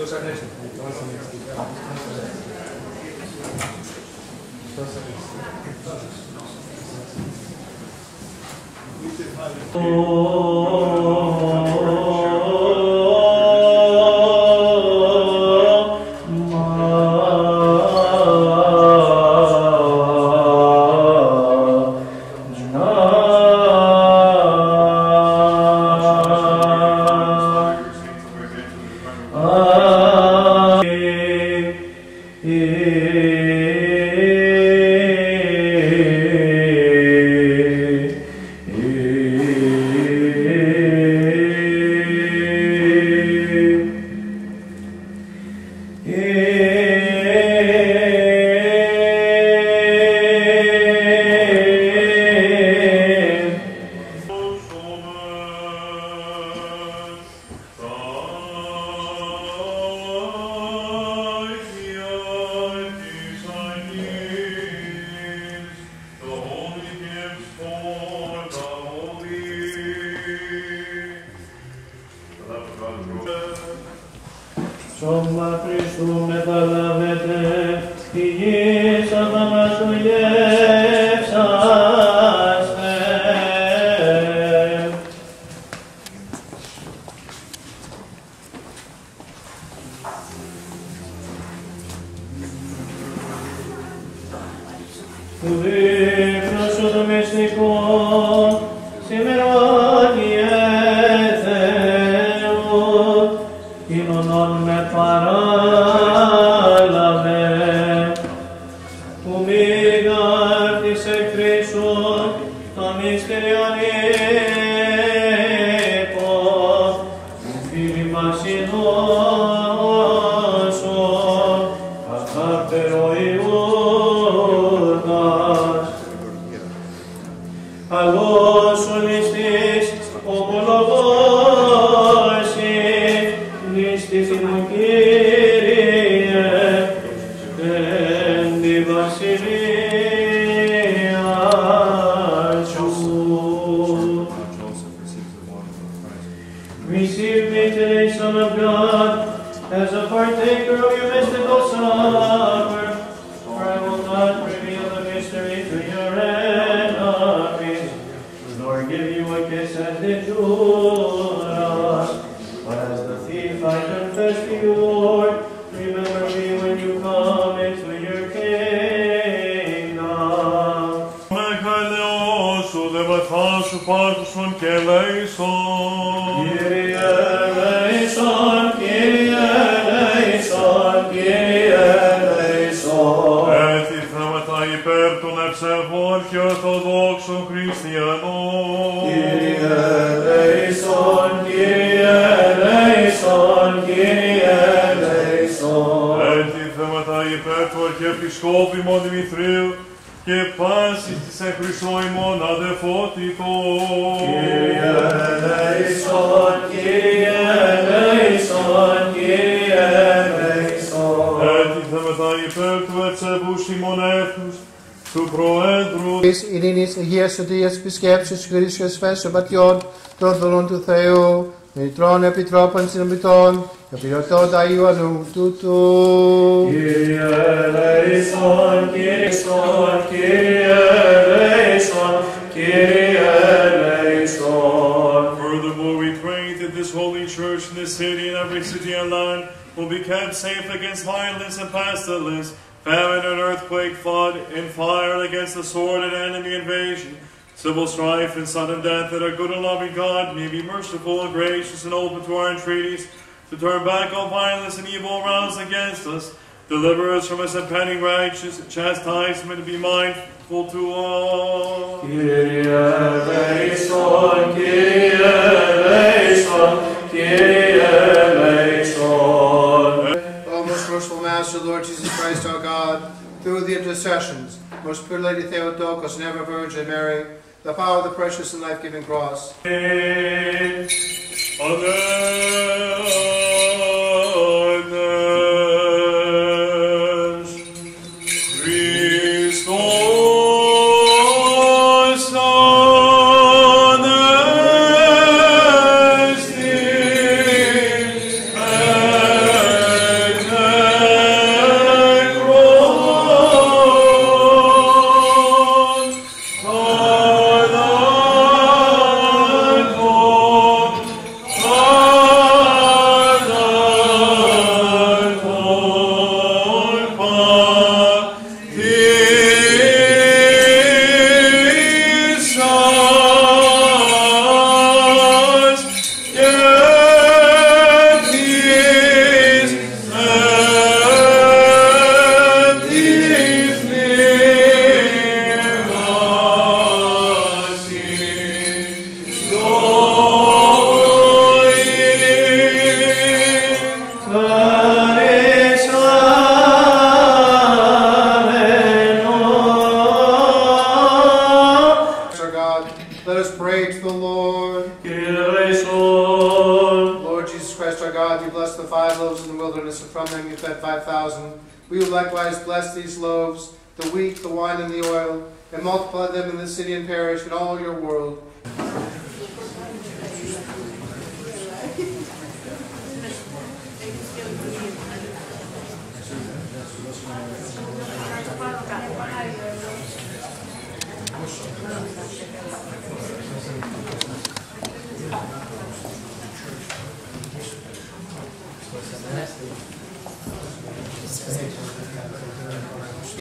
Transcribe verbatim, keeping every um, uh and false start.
Σώμα Χριστού μεταλάβετε, τη γη σαν θα μας δουλεύσαστε. Του δείχνω σου το μυστικό, σήμερα κοινωνών με παράλαβε, που μήγα της εκκρίσουν το μυστήριον ύπο, που φίλοι βασιλώσουν, ακάρτερο Ιούδας, αλώσουν εις της ομολογώσει, Χριστίς μου Κύριε, εν τη βασιλεία σου. Receive me today, Son of God, as a partaker of your mystical supper, for I will not reveal the mystery to your enemies, nor give you a kiss as did Judas. But as the thief I confess to you, Lord, remember me when you come into your kingdom. Μεγαλειώσου, δε βαθάσου πάρτουσον και ελέησον. Κύριε ελέησον, Κύριε ελέησον, Κύριε ελέησον. Έθι θέματα υπέρ των ευσεβών και ορθοδόξων χριστιανών. Κύριε ελέησον, Κύριε ελέησον, Κύριε ελέησον. Έθι θέματα υπέρ του Αρχιεπισκόπου ημών Δημητρίου και πάσης της εν Χριστώ ημών αδελφότητος. Κύριε ελέησον, Κύριε ελέησον, Κύριε ελέησον. Έθι θέματα υπέρ του ευσεβούς ημών έθνους, του Προέδρου ειρήνης, υγείας, σωτηρίας, επισκέψεως, χρήσεως, φέσεως, πατιών, των δωρών του Θεού, μητρών επιτρόπων συνομιτών, επιρωτών Ιωαννού τούτου. Κύριε ελέησον, Κύριε ελέησον, Κύριε ελέησον, Κύριε ελέησον. Furthermore, we pray that this holy church in this city and every city and land will be kept safe against violence and pestilence, famine and earthquake, flood, and fire, against the sword and enemy invasion, civil strife and sudden death, that our good and loving God may be merciful and gracious and open to our entreaties, to turn back all violence and evil aroused against us, deliver us from his impending righteous chastisement, and be mindful to all. Kyrie eleison, Kyrie eleison, Kyrie eleison. O most merciful Master, Lord Jesus Christ our God, through the intercessions, most pure Lady Theotokos and ever Virgin Mary, the power of the precious and life-giving cross. Amen. Christos eleison. Lord Jesus Christ, our God, you blessed the five loaves in the wilderness, and from them you fed five thousand. We will likewise bless these loaves, the wheat, the wine, and the oil, and multiply them in the city and parish and all your world.